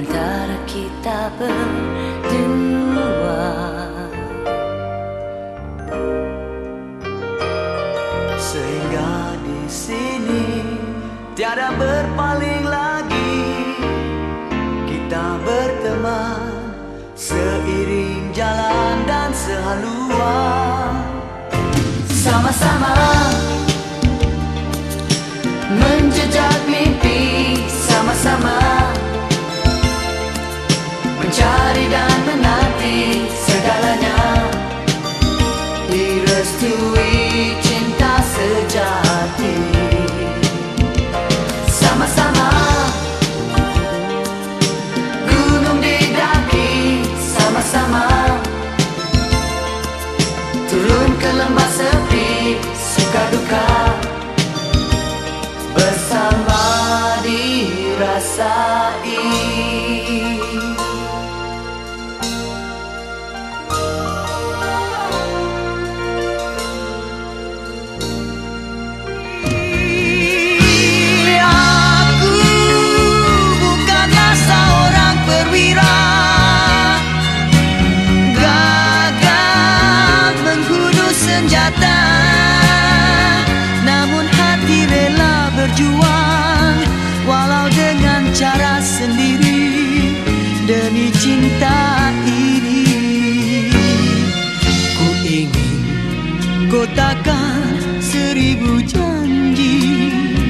antara kita berdua. Sehingga di sini tiada berpaling lagi, kita berteman seiring jalan dan sehaluan, sama-sama menjejak mimpi, sama-sama mencari dan menanti segalanya, direstui cinta sejati. Sama-sama gunung didaki, sama-sama turun ke lembah sepi, suka duka bersama dirasai. Namun hati rela berjuang, walau dengan cara sendiri, demi cinta ini. Ku ingin kotakan 1000 janji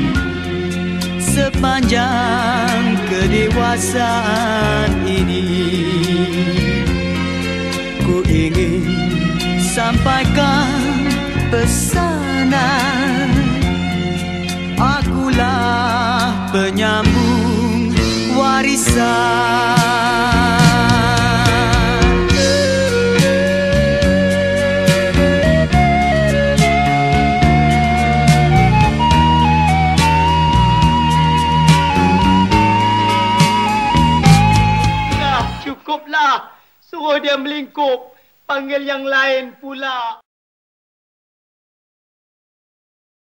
sepanjang kedewasaan ini. Ku ingin sampaikan pesanan, akulah penyambung warisan. Cukuplah, suruh dia melingkup, panggil yang lain pula.